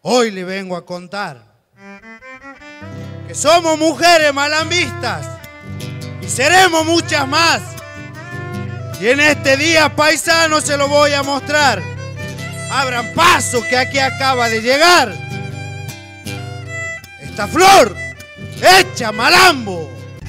Hoy le vengo a contar que somos mujeres malambistas y seremos muchas más. Y en este día, paisano, se lo voy a mostrar. Abran paso, que aquí acaba de llegar esta flor hecha malambo.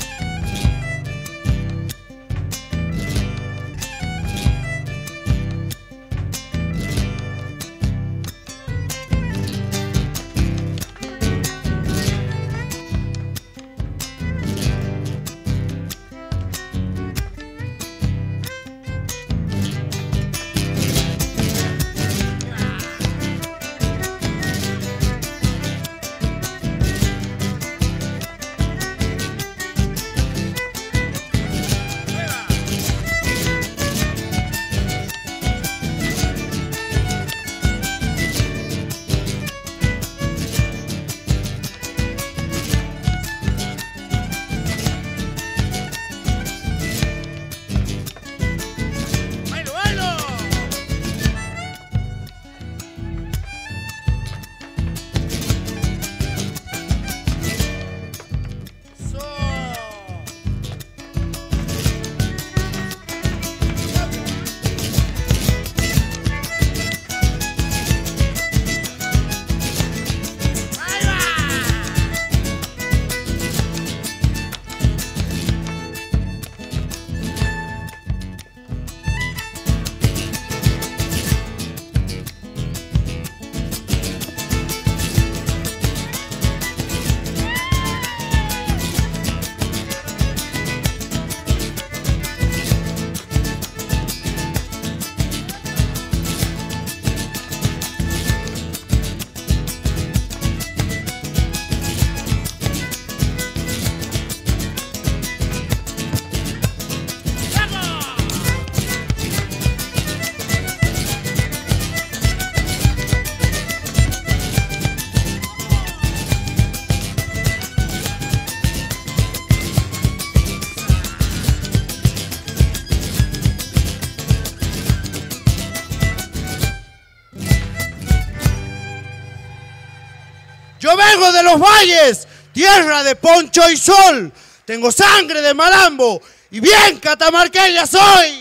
Yo vengo de los valles, tierra de poncho y sol. Tengo sangre de malambo y bien catamarqueña soy.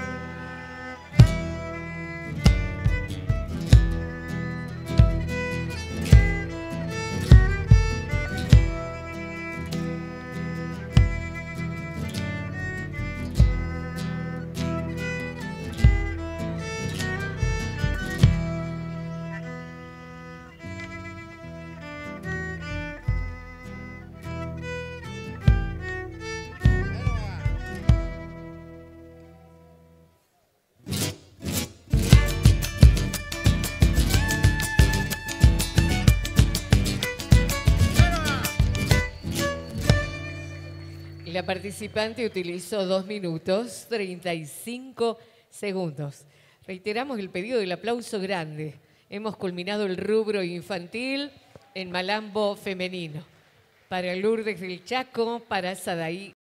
La participante utilizó 2 minutos 35 segundos. Reiteramos el pedido del aplauso grande. Hemos culminado el rubro infantil en malambo femenino. Para Lourdes del Chaco, para Sadaí